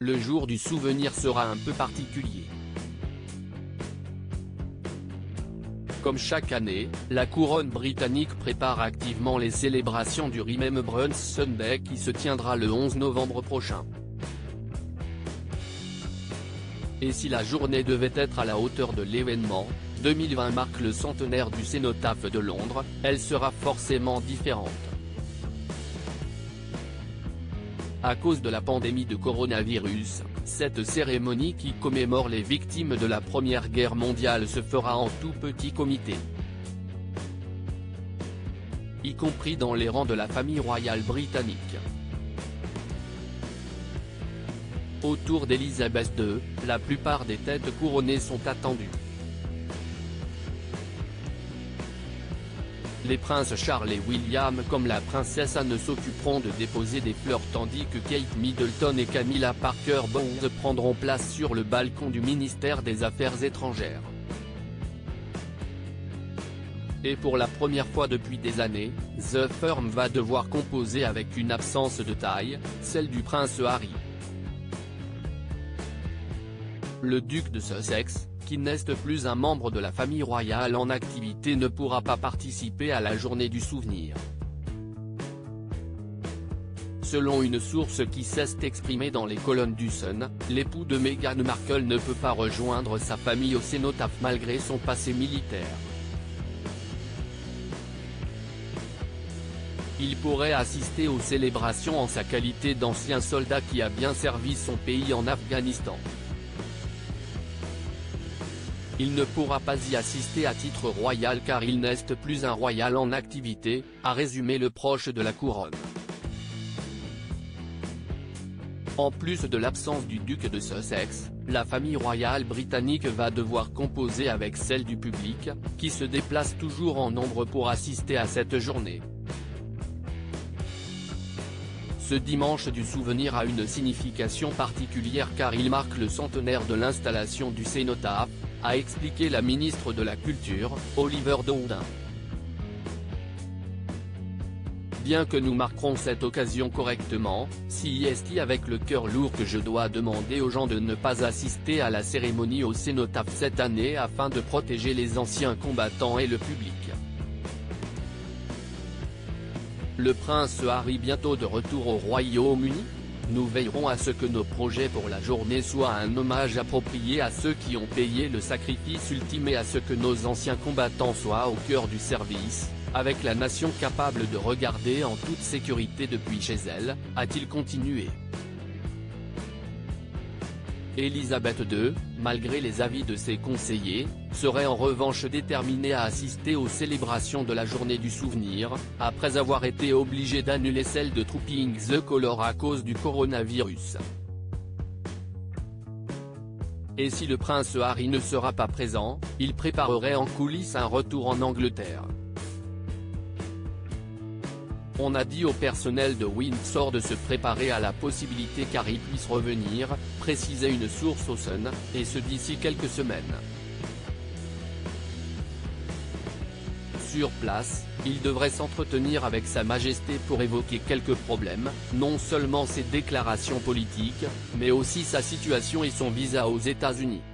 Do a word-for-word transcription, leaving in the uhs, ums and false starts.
le jour du souvenir sera un peu particulier. Comme chaque année, la couronne britannique prépare activement les célébrations du Remembrance Sunday qui se tiendra le onze novembre prochain. Et si la journée devait être à la hauteur de l'événement, deux mille vingt marque le centenaire du Cénotaphe de Londres, elle sera forcément différente. À cause de la pandémie de coronavirus, cette cérémonie qui commémore les victimes de la Première Guerre mondiale se fera en tout petit comité. Y compris dans les rangs de la famille royale britannique. Autour d'Élisabeth deux, la plupart des têtes couronnées sont attendues. Les princes Charles et William comme la princesse Anne s'occuperont de déposer des fleurs tandis que Kate Middleton et Camilla Parker Bowles prendront place sur le balcon du ministère des Affaires étrangères. Et pour la première fois depuis des années, The Firm va devoir composer avec une absence de taille, celle du prince Harry. Le duc de Sussex, qui n'est plus un membre de la famille royale en activité, ne pourra pas participer à la journée du souvenir. Selon une source qui s'est exprimée dans les colonnes du Sun, l'époux de Meghan Markle ne peut pas rejoindre sa famille au Cénotaphe malgré son passé militaire. Il pourrait assister aux célébrations en sa qualité d'ancien soldat qui a bien servi son pays en Afghanistan. Il ne pourra pas y assister à titre royal car il n'est plus un royal en activité, a résumé le proche de la couronne. En plus de l'absence du duc de Sussex, la famille royale britannique va devoir composer avec celle du public, qui se déplace toujours en nombre pour assister à cette journée. Ce dimanche du souvenir a une signification particulière car il marque le centenaire de l'installation du Cénotaphe, a expliqué la ministre de la Culture, Oliver Dowden. Bien que nous marquerons cette occasion correctement, si est avec le cœur lourd que je dois demander aux gens de ne pas assister à la cérémonie au Cénotaphe cette année afin de protéger les anciens combattants et le public. Le prince Harry bientôt de retour au Royaume-Uni ? Nous veillerons à ce que nos projets pour la journée soient un hommage approprié à ceux qui ont payé le sacrifice ultime et à ce que nos anciens combattants soient au cœur du service, avec la nation capable de regarder en toute sécurité depuis chez elle, a-t-il continué. Élisabeth deux, malgré les avis de ses conseillers, serait en revanche déterminée à assister aux célébrations de la journée du souvenir, après avoir été obligée d'annuler celle de Trooping the Colour à cause du coronavirus. Et si le prince Harry ne sera pas présent, il préparerait en coulisses un retour en Angleterre. On a dit au personnel de Windsor de se préparer à la possibilité qu'Harry puisse revenir, précisait une source au Sun, et ce d'ici quelques semaines. Sur place, il devrait s'entretenir avec Sa Majesté pour évoquer quelques problèmes, non seulement ses déclarations politiques, mais aussi sa situation et son visa aux États-Unis.